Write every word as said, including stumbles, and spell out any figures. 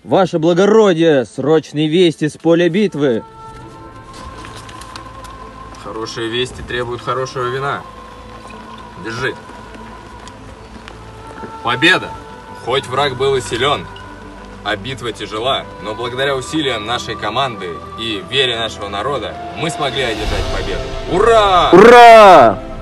Ваше благородие, срочные вести с поля битвы. Хорошие вести требуют хорошего вина. Держи. Победа! Хоть враг был и силен, а битва тяжела, но благодаря усилиям нашей команды и вере нашего народа мы смогли одержать победу. Ура! Ура!